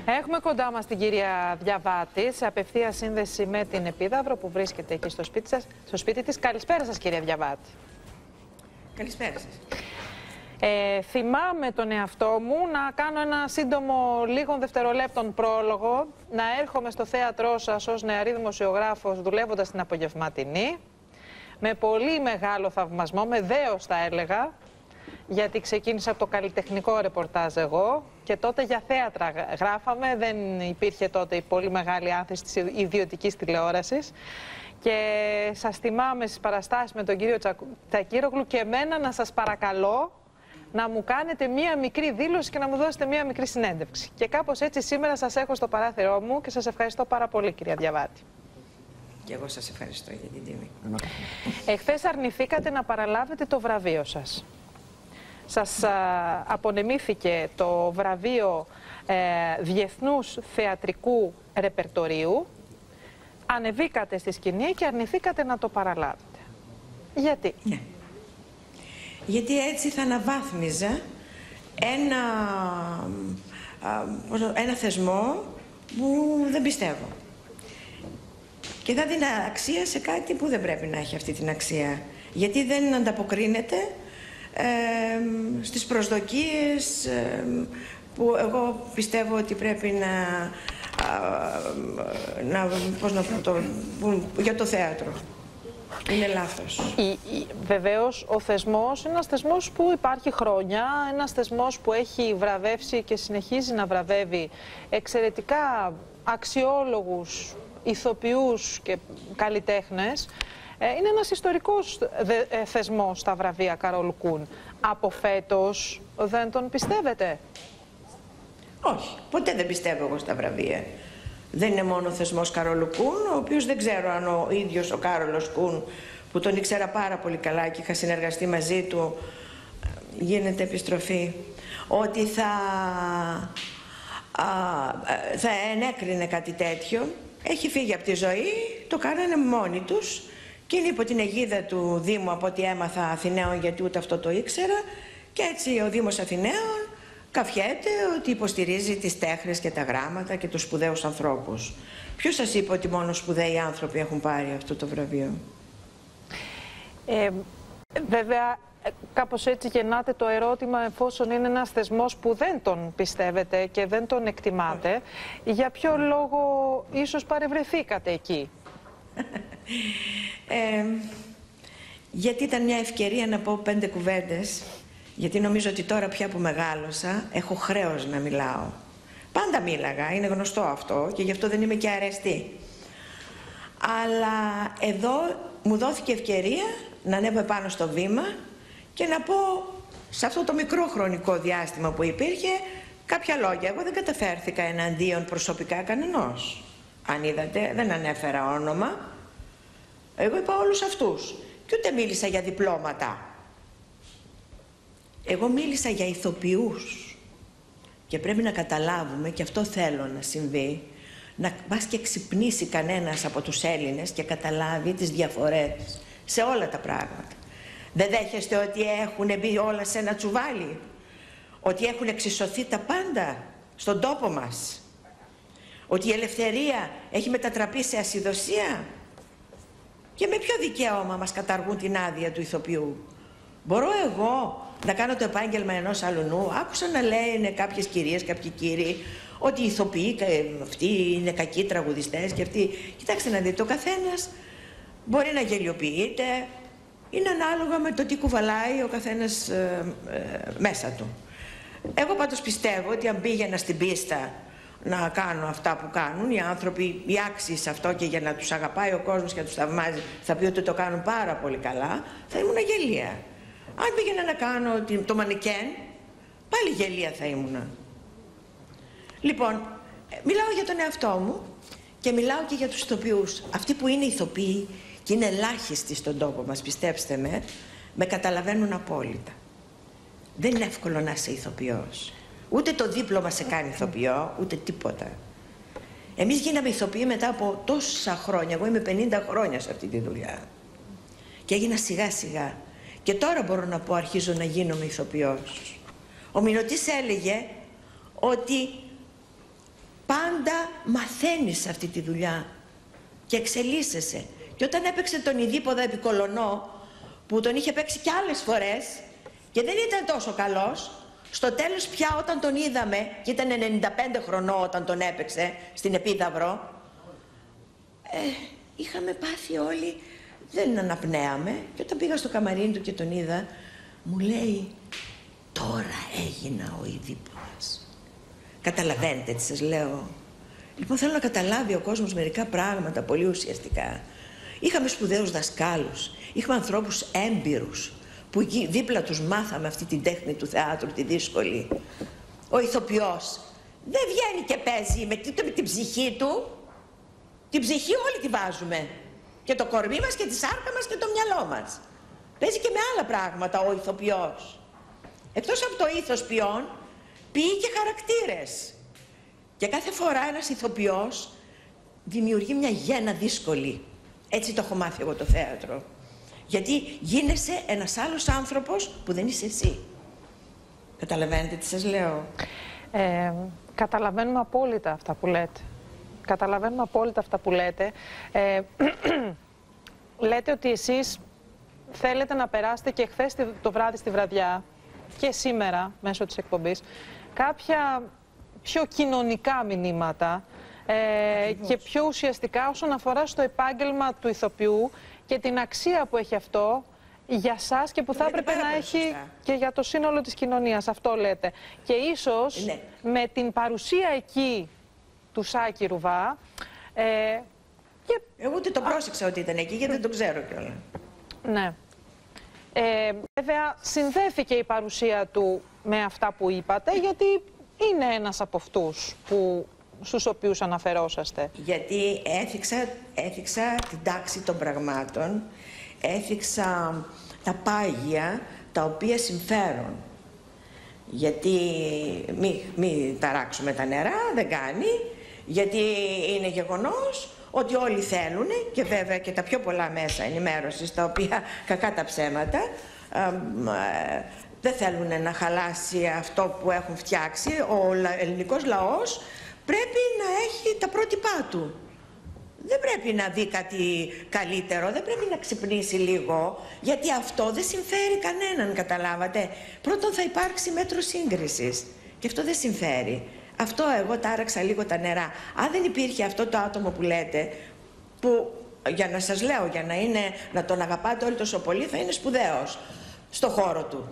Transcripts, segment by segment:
Έχουμε κοντά μας την κυρία Διαβάτη, σε απευθεία σύνδεση με την Επίδαυρο που βρίσκεται εκεί στο σπίτι της. Καλησπέρα σας, κυρία Διαβάτη. Καλησπέρα σας. Θυμάμαι τον εαυτό μου να κάνω ένα σύντομο λίγων δευτερολέπτων πρόλογο, να έρχομαι στο θέατρό σας ως νεαρή δημοσιογράφος δουλεύοντας στην απογευματινή, με πολύ μεγάλο θαυμασμό, με δέος θα έλεγα, γιατί ξεκίνησα από το καλλιτεχνικό ρεπορτάζ εγώ και τότε για θέατρα γράφαμε, δεν υπήρχε τότε η πολύ μεγάλη άνθηση της ιδιωτικής τηλεόρασης. Και σας θυμάμαι στις παραστάσεις με τον κύριο Τσακύρογλου και εμένα να σας παρακαλώ να μου κάνετε μία μικρή δήλωση και να μου δώσετε μία μικρή συνέντευξη. Και κάπως έτσι σήμερα σας έχω στο παράθυρό μου και σας ευχαριστώ πάρα πολύ, κυρία Διαβάτη. Και εγώ σας ευχαριστώ για την τιμή. Εχθές αρνηθήκατε να παραλάβετε το βραβείο σας. Σας απονεμήθηκε το βραβείο Διεθνούς Θεατρικού Ρεπερτορίου. Ανεβήκατε στη σκηνή και αρνηθήκατε να το παραλάβετε. Γιατί? Ναι. Γιατί έτσι θα αναβάθμιζα ένα θεσμό που δεν πιστεύω. Και θα δίνα αξία σε κάτι που δεν πρέπει να έχει αυτή την αξία. Γιατί δεν ανταποκρίνεται στις προσδοκίες που εγώ πιστεύω ότι πρέπει για το θέατρο. Είναι λάθος. Βεβαίως, ο θεσμός είναι ένας θεσμός που υπάρχει χρόνια, ένας θεσμός που έχει βραβεύσει και συνεχίζει να βραβεύει εξαιρετικά αξιόλογους ηθοποιούς και καλλιτέχνες. Είναι ένας ιστορικός θεσμός στα βραβεία Καρόλου Κουν. Από φέτος δεν τον πιστεύετε? Όχι, ποτέ δεν πιστεύω εγώ στα βραβεία. Δεν είναι μόνο ο θεσμός Καρόλου Κουν, ο οποίος δεν ξέρω αν ο ίδιος ο Κάρολος Κουν, που τον ήξερα πάρα πολύ καλά και είχα συνεργαστεί μαζί του, γίνεται επιστροφή, ότι θα ενέκρινε κάτι τέτοιο. Έχει φύγει από τη ζωή, το κάνανε μόνοι τους και είναι υπό την αιγίδα του Δήμου, από ό,τι έμαθα, Αθηναίων, γιατί ούτε αυτό το ήξερα, και έτσι ο Δήμος Αθηναίων καφιέται ότι υποστηρίζει τις τέχνες και τα γράμματα και τους σπουδαίους ανθρώπους. Ποιος σας είπε ότι μόνο σπουδαίοι άνθρωποι έχουν πάρει αυτό το βραβείο? Βέβαια, κάπως έτσι γεννάται το ερώτημα, εφόσον είναι ένας θεσμός που δεν τον πιστεύετε και δεν τον εκτιμάτε, για ποιο λόγο ίσως παρευρεθήκατε εκεί? Γιατί ήταν μια ευκαιρία να πω 5 κουβέντες. Γιατί νομίζω ότι τώρα πια που μεγάλωσα έχω χρέος να μιλάω. Πάντα μίλαγα, είναι γνωστό αυτό και γι' αυτό δεν είμαι και αρεστή. Αλλά εδώ μου δόθηκε ευκαιρία να ανέβω πάνω στο βήμα και να πω σε αυτό το μικρό χρονικό διάστημα που υπήρχε κάποια λόγια. Εγώ δεν καταφέρθηκα εναντίον προσωπικά κανενός. Αν είδατε, δεν ανέφερα όνομα. Εγώ είπα όλους αυτούς και ούτε μίλησα για διπλώματα. Εγώ μίλησα για ηθοποιούς και πρέπει να καταλάβουμε, και αυτό θέλω να συμβεί, να μπας και ξυπνήσει κανένας από τους Έλληνες και καταλάβει τις διαφορές σε όλα τα πράγματα. Δεν δέχεστε ότι έχουν μπει όλα σε ένα τσουβάλι, ότι έχουν εξισωθεί τα πάντα στον τόπο μας, ότι η ελευθερία έχει μετατραπεί σε ασυδοσία? Και με ποιο δικαίωμα μας καταργούν την άδεια του ηθοποιού? Μπορώ εγώ να κάνω το επάγγελμα ενός αλουνού? Άκουσα να λένε κάποιες κυρίες, κάποιοι κύριοι, ότι οι ηθοποιοί αυτοί είναι κακοί τραγουδιστές και αυτοί. Κοιτάξτε να δείτε, ο καθένας μπορεί να γελιοποιείται, είναι ανάλογα με το τι κουβαλάει ο καθένας μέσα του. Εγώ πάντως πιστεύω ότι αν πήγαινα στην πίστα να κάνω αυτά που κάνουν οι άνθρωποι, οι άξιοι σε αυτό, και για να τους αγαπάει ο κόσμος και να τους θαυμάζει, θα πει ότι το κάνουν πάρα πολύ καλά, θα ήμουν γελία. Αν πήγαινα να κάνω το μανικέν, πάλι γελία θα ήμουνα. Λοιπόν, μιλάω για τον εαυτό μου και μιλάω και για τους ηθοποιούς. Αυτοί που είναι ηθοποιοί και είναι ελάχιστοι στον τόπο μας, πιστέψτε με καταλαβαίνουν απόλυτα. Δεν είναι εύκολο να είσαι ηθοποιός. Ούτε το δίπλωμα σε κάνει ηθοποιό, ούτε τίποτα. Εμείς γίναμε ηθοποιοί μετά από τόσα χρόνια. Εγώ είμαι 50 χρόνια σε αυτή τη δουλειά. Και έγινα σιγά σιγά. Και τώρα μπορώ να πω, αρχίζω να γίνομαι ηθοποιός. Ο Μηνωτής έλεγε ότι πάντα μαθαίνεις αυτή τη δουλειά και εξελίσσεσαι. Και όταν έπαιξε τον Ιδίπποδα επί Κολωνό, που τον είχε παίξει κι άλλες φορές και δεν ήταν τόσο καλός, στο τέλος πια όταν τον είδαμε, και ήταν 95 χρονών όταν τον έπαιξε στην Επίδαυρο, είχαμε πάθει όλοι, δεν αναπνέαμε. Και όταν πήγα στο καμαρίνι του και τον είδα, μου λέει, τώρα έγινα ο Ιδίπποδας. Καταλαβαίνετε τι σας λέω? Λοιπόν, θέλω να καταλάβει ο κόσμος μερικά πράγματα πολύ ουσιαστικά. Είχαμε σπουδαίους δασκάλους, είχαμε ανθρώπους έμπειρους, που εκεί δίπλα τους μάθαμε αυτή την τέχνη του θεάτρου, τη δύσκολη. Ο ηθοποιός δεν βγαίνει και παίζει με την ψυχή του. Την ψυχή όλοι τη βάζουμε. Και το κορμί μας και τη σάρκα μας και το μυαλό μας. Παίζει και με άλλα πράγματα ο ηθοποιός. Εκτός από το ήθος ποιόν, ποιεί και χαρακτήρες. Και κάθε φορά ένας ηθοποιός δημιουργεί μια γέννα δύσκολη. Έτσι το έχω μάθει εγώ το θέατρο. Γιατί γίνεσαι ένας άλλος άνθρωπος που δεν είσαι εσύ. Καταλαβαίνετε τι σας λέω? Καταλαβαίνουμε απόλυτα αυτά που λέτε. Καταλαβαίνουμε απόλυτα αυτά που λέτε. Λέτε ότι εσείς θέλετε να περάσετε και χθες το βράδυ στη βραδιά και σήμερα μέσω της εκπομπής κάποια πιο κοινωνικά μηνύματα και πιο ουσιαστικά όσον αφορά στο επάγγελμα του ηθοποιού και την αξία που έχει αυτό για σας και που θα έπρεπε να έχει και για το σύνολο της κοινωνίας. Αυτό λέτε. Και ίσως με την παρουσία εκεί του Σάκη Ρουβά... Εγώ ούτε το πρόσεξα ότι ήταν εκεί, γιατί δεν το ξέρω κιόλας. Ναι. Βέβαια, συνδέθηκε η παρουσία του με αυτά που είπατε, γιατί είναι ένας από αυτούς στους οποίους αναφερόσαστε. Γιατί έθιξα την τάξη των πραγμάτων, έθιξα τα πάγια τα οποία συμφέρουν. Γιατί μη ταράξουμε τα νερά, δεν κάνει, γιατί είναι γεγονός ότι όλοι θέλουν, και βέβαια και τα πιο πολλά μέσα ενημέρωσης, τα οποία κακά τα ψέματα, δεν θέλουν να χαλάσει αυτό που έχουν φτιάξει. Ο ελληνικός λαός πρέπει να έχει τα πρότυπά του. Δεν πρέπει να δει κάτι καλύτερο, δεν πρέπει να ξυπνήσει λίγο, γιατί αυτό δεν συμφέρει κανέναν, καταλάβατε. Πρώτον θα υπάρξει μέτρο σύγκρισης και αυτό δεν συμφέρει. Αυτό εγώ τάραξα λίγο τα νερά. Αν δεν υπήρχε αυτό το άτομο που λέτε, που για να σας λέω, για να τον αγαπάτε όλοι τόσο πολύ, θα είναι σπουδαίος στο χώρο του.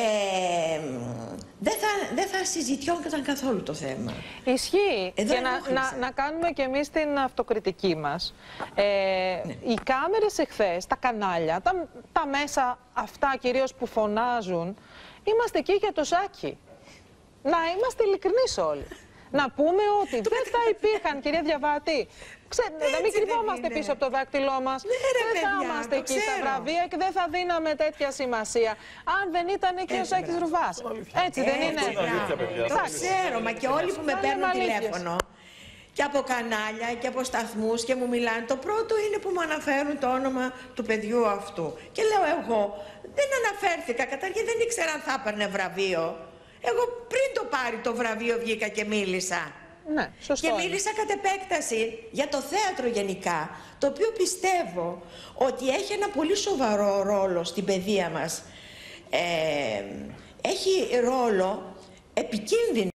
Δεν θα συζητιόταν καθόλου το θέμα. Ισχύει. Και να κάνουμε και εμείς την αυτοκριτική μας. Οι κάμερες εχθές, τα κανάλια, τα μέσα αυτά κυρίως που φωνάζουν, είμαστε εκεί για το Σάκη. Να είμαστε ειλικρινείς όλοι. Να πούμε ότι δεν θα υπήρχαν, κυρία Διαβάτη, να μην κρυβόμαστε πίσω από το δάκτυλό μας. Δεν θα είμαστε εκεί στα βραβεία και δεν θα δίναμε τέτοια σημασία αν δεν ήταν εκεί ο Σάκης Ρουβάς. Έτσι δεν είναι? Το ξέρω, μα και όλοι που με παίρνουν τηλέφωνο και από κανάλια και από σταθμούς και μου μιλάνε, το πρώτο είναι που μου αναφέρουν το όνομα του παιδιού αυτού. Και λέω εγώ, δεν αναφέρθηκα, καταρχήν δεν ήξερα αν θα έπαιρνε βραβείο. Εγώ πριν το πάρει το βραβείο βγήκα και μίλησα. Ναι, σωστό. Και μίλησα κατ' επέκταση για το θέατρο γενικά, το οποίο πιστεύω ότι έχει ένα πολύ σοβαρό ρόλο στην παιδεία μας. Έχει ρόλο επικίνδυνο.